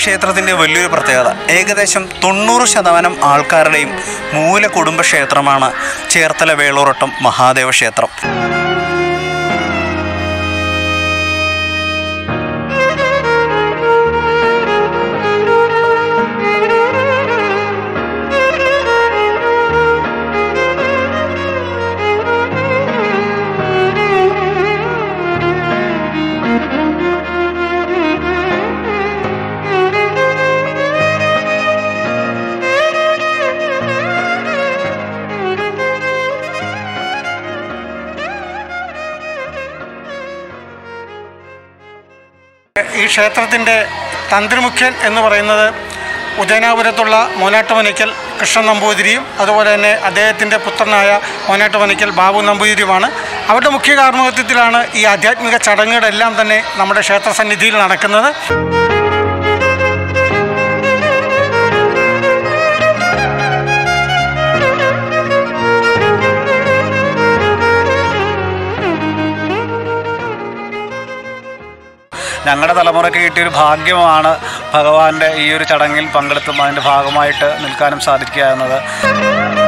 ക്ഷേത്രത്തിൻ്റെ വലിയൊരു പ്രത്യേകത ഏകദേശം 90% ആൾക്കാരുടെയും മൂല കുടുംബ ക്ഷേത്രമാണ് ചേർത്തല വേളൂറട്ടം മഹാദേവ ക്ഷേത്രം. ഈ ക്ഷേത്രത്തിൻ്റെ തന്ത്രിമുഖ്യൻ എന്ന് പറയുന്നത് ഉദയനാപുരത്തുള്ള മോനാട്ടുപനയ്ക്കൽ കൃഷ്ണൻ നമ്പൂതിരിയും അതുപോലെ തന്നെ അദ്ദേഹത്തിൻ്റെ പുത്രനായ മോനാട്ടുപനയ്ക്കൽ ബാബു നമ്പൂതിരിയുമാണ്. അവരുടെ മുഖ്യ കാർമ്മികത്വത്തിലാണ് ഈ ആധ്യാത്മിക ചടങ്ങുകളെല്ലാം തന്നെ നമ്മുടെ ക്ഷേത്രസന്നിധിയിൽ നടക്കുന്നത്. ഞങ്ങളുടെ തലമുറയ്ക്ക് കിട്ടിയൊരു ഭാഗ്യമാണ് ഭഗവാന്റെ ഈ ഒരു ചടങ്ങിൽ പങ്കെടുത്തും അതിൻ്റെ ഭാഗമായിട്ട് നിൽക്കാനും സാധിക്കുക എന്നത്.